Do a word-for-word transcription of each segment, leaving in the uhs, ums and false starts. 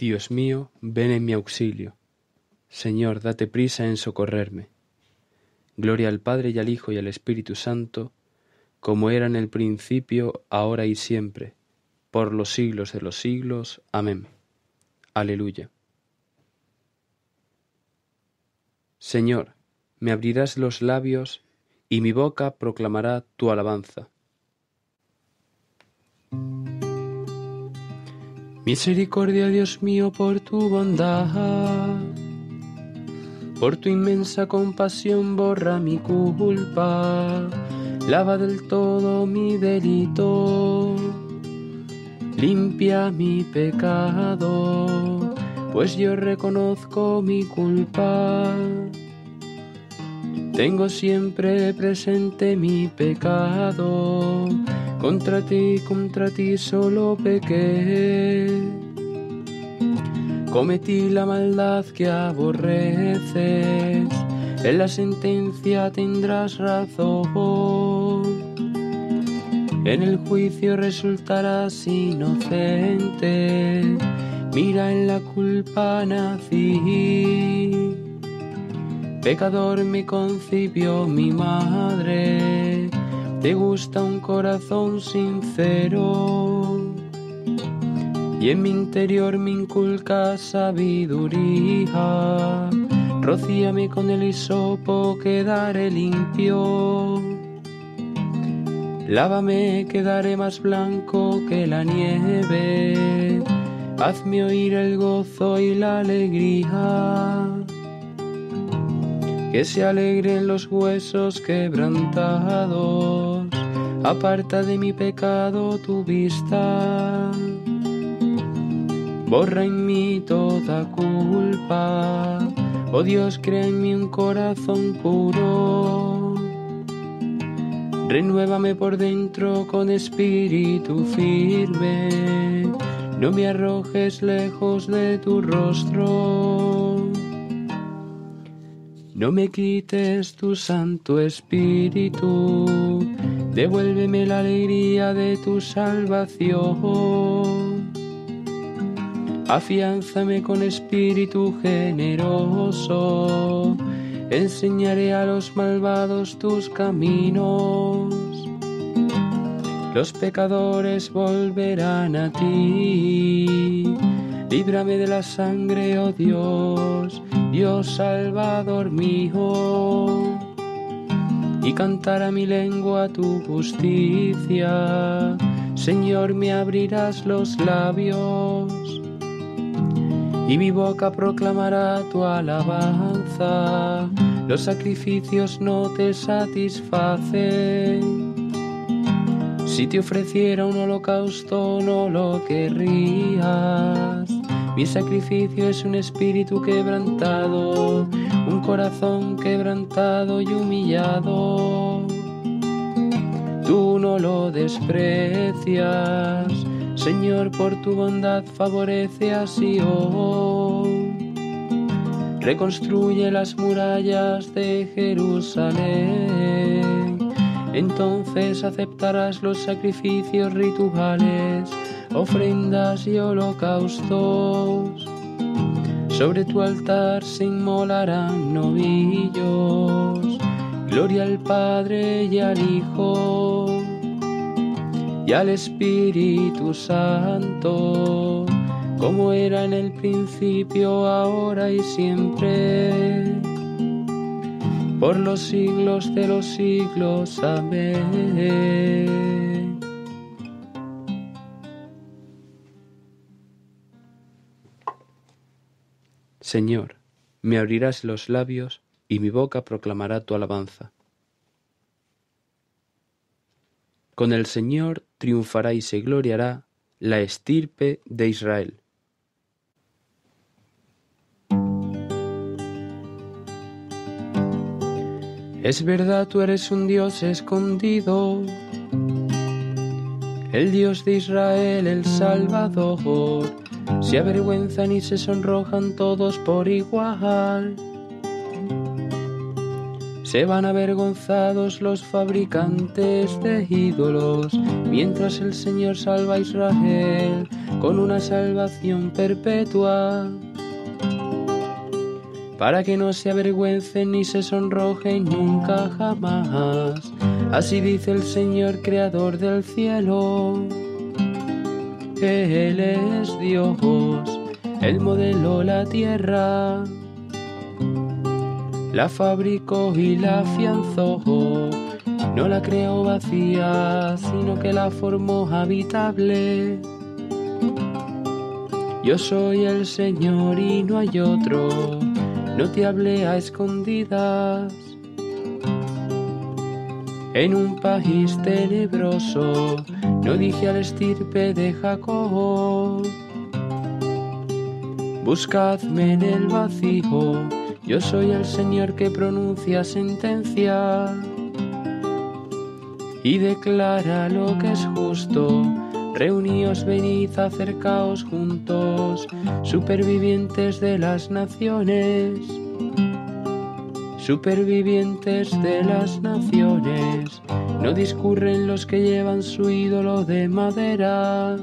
Dios mío, ven en mi auxilio. Señor, date prisa en socorrerme. Gloria al Padre y al Hijo y al Espíritu Santo, como era en el principio, ahora y siempre, por los siglos de los siglos. Amén. Aleluya. Señor, me abrirás los labios, y mi boca proclamará tu alabanza. Misericordia, Dios mío, por tu bondad, por tu inmensa compasión borra mi culpa, lava del todo mi delito, limpia mi pecado, pues yo reconozco mi culpa. Tengo siempre presente mi pecado, contra ti, contra ti solo pequé. Cometí la maldad que aborreces, en la sentencia tendrás razón. En el juicio resultarás inocente, mira en la culpa nací. Pecador me concibió mi madre, te gusta un corazón sincero, y en mi interior me inculca sabiduría. Rocíame con el hisopo, quedaré limpio. Lávame, quedaré más blanco que la nieve. Hazme oír el gozo y la alegría. Que se alegren los huesos quebrantados. Aparta de mi pecado tu vista. Borra en mí toda culpa. Oh Dios, crea en mí un corazón puro. Renuévame por dentro con espíritu firme. No me arrojes lejos de tu rostro. No me quites tu Santo Espíritu, devuélveme la alegría de tu salvación. Afiánzame con espíritu generoso, enseñaré a los malvados tus caminos. Los pecadores volverán a ti, líbrame de la sangre, oh Dios, Dios Salvador mío, y cantará mi lengua tu justicia. Señor, me abrirás los labios, y mi boca proclamará tu alabanza. Los sacrificios no te satisfacen. Si te ofreciera un holocausto no lo querrías. Mi sacrificio es un espíritu quebrantado, un corazón quebrantado y humillado. Tú no lo desprecias, Señor, por tu bondad favorece a Sion. Reconstruye las murallas de Jerusalén, entonces aceptarás los sacrificios rituales, ofrendas y holocaustos. Sobre tu altar se inmolarán novillos. Gloria al Padre y al Hijo y al Espíritu Santo, como era en el principio, ahora y siempre, por los siglos de los siglos. Amén. Señor, me abrirás los labios, y mi boca proclamará tu alabanza. Con el Señor triunfará y se gloriará la estirpe de Israel. Es verdad, tú eres un Dios escondido, el Dios de Israel, el Salvador. Se avergüenzan y se sonrojan todos por igual. Se van avergonzados los fabricantes de ídolos, mientras el Señor salva a Israel con una salvación perpetua, para que no se avergüencen ni se sonrojen nunca jamás. Así dice el Señor, creador del cielo. Él es Dios, Él modeló la tierra, la fabricó y la afianzó, no la creó vacía, sino que la formó habitable. Yo soy el Señor y no hay otro, no te hablé a escondidas. En un país tenebroso, no dije al estirpe de Jacob. Buscadme en el vacío, yo soy el Señor que pronuncia sentencia y declara lo que es justo. Reuníos, venid, acercaos juntos, supervivientes de las naciones, supervivientes de las naciones. No discurren los que llevan su ídolo de madera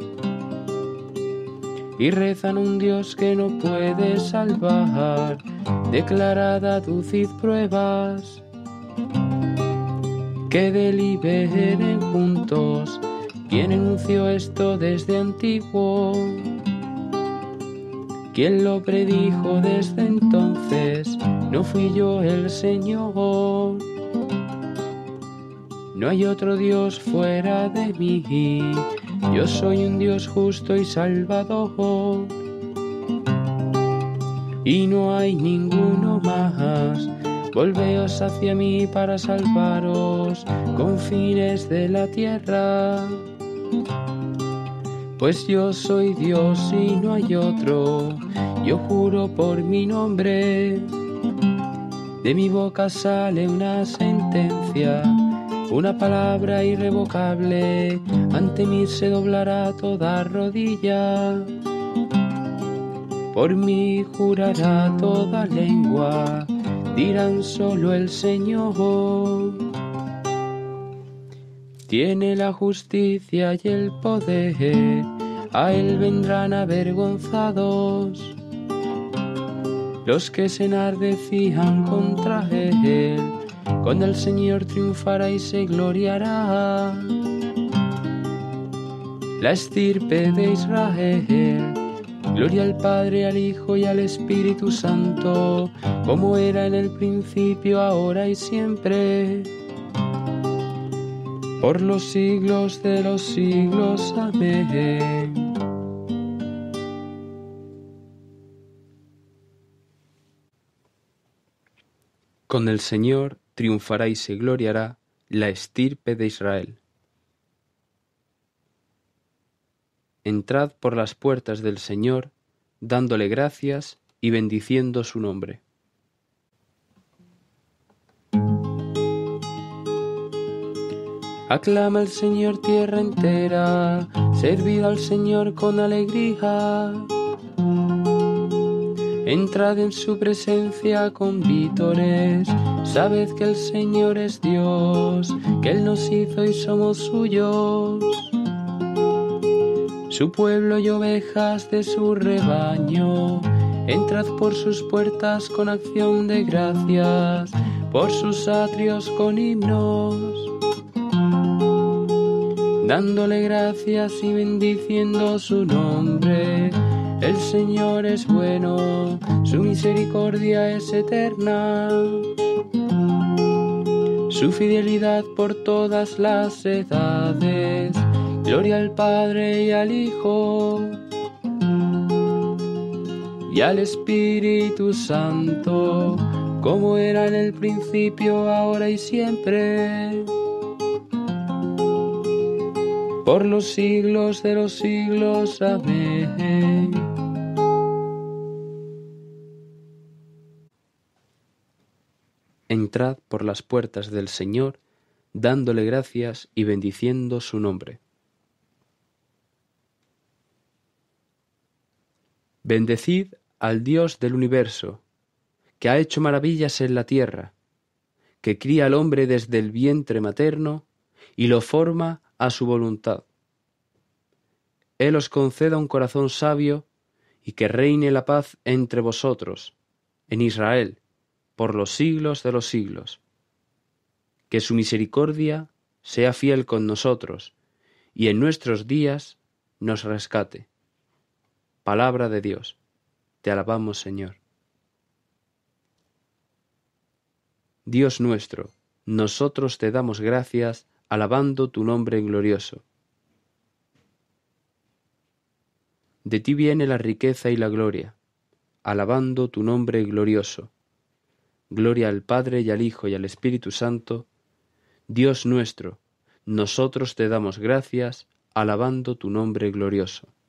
y rezan un Dios que no puede salvar. Declarad, aducid pruebas, que deliberen juntos. ¿Quién enunció esto desde antiguo? ¿Quién lo predijo desde entonces? ¿No fui yo el Señor? No hay otro Dios fuera de mí, yo soy un Dios justo y salvador, y no hay ninguno más. Volveos hacia mí para salvaros, confines de la tierra, pues yo soy Dios y no hay otro, yo juro por mi nombre. De mi boca sale una sentencia, una palabra irrevocable, ante mí se doblará toda rodilla, por mí jurará toda lengua, dirán solo el Señor. Tiene la justicia y el poder, a él vendrán avergonzados los que se enardecían contra él. Con el Señor triunfará y se gloriará la estirpe de Israel. Gloria al Padre, al Hijo y al Espíritu Santo, como era en el principio, ahora y siempre, por los siglos de los siglos. Amén. Con el Señor triunfará y se gloriará la estirpe de Israel. Entrad por las puertas del Señor, dándole gracias y bendiciendo su nombre. Aclama al Señor tierra entera, servid al Señor con alegría. Entrad en su presencia con vítores, sabed que el Señor es Dios, que Él nos hizo y somos suyos, su pueblo y ovejas de su rebaño. Entrad por sus puertas con acción de gracias, por sus atrios con himnos, dándole gracias y bendiciendo su nombre. El Señor es bueno, su misericordia es eterna, su fidelidad por todas las edades. Gloria al Padre y al Hijo y al Espíritu Santo, como era en el principio, ahora y siempre, por los siglos de los siglos. Amén. Entrad por las puertas del Señor, dándole gracias y bendiciendo su nombre. Bendecid al Dios del universo, que ha hecho maravillas en la tierra, que cría al hombre desde el vientre materno y lo forma a su voluntad. Él os conceda un corazón sabio y que reine la paz entre vosotros, en Israel, por los siglos de los siglos. Que su misericordia sea fiel con nosotros y en nuestros días nos rescate. Palabra de Dios. Te alabamos, Señor. Dios nuestro, nosotros te damos gracias alabando tu nombre glorioso. De ti viene la riqueza y la gloria, alabando tu nombre glorioso. Gloria al Padre y al Hijo y al Espíritu Santo. Dios nuestro, nosotros te damos gracias alabando tu nombre glorioso.